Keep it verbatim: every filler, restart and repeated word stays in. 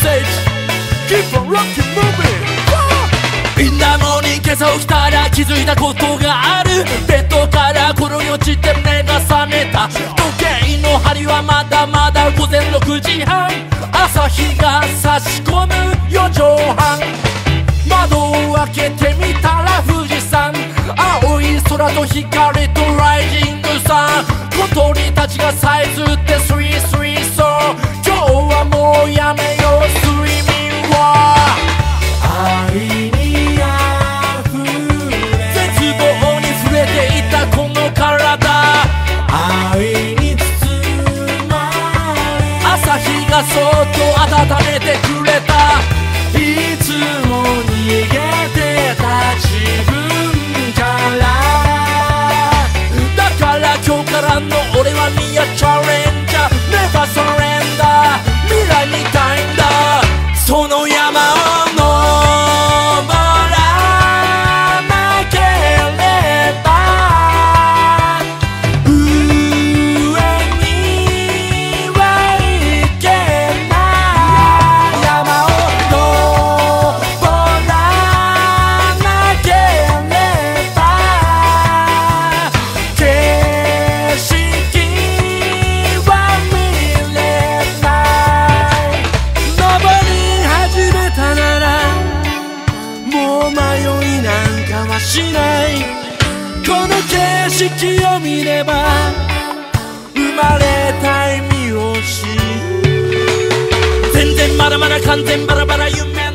Keep on rocking, moving. In the morning 今朝起きたら気づいたことがある。ベッドから転げ落ちて目が覚めた。時計の針はまだまだ午前ろくじはん。朝日が差し込むよじょうはん。窓を開けてみたら富士山。青い空と光とライジングさん。小鳥たちがさえずってスリースリーソー。今日はもうやめようスイミングは。愛にあふれ絶望に触れていたこの体。愛に包まれ朝日がそっと温めてくれた。いつも逃げてた自分からだから今日からの俺はニアチャレンジャー Never surrender 未来みたいんだ。その山を登らなければ上には行けない。山を登らなければ景色は見れない。登り始めたならもう迷いなんかはしない。この景色を見れば生まれた意味を知る。全然まだまだ完全バラバラ夢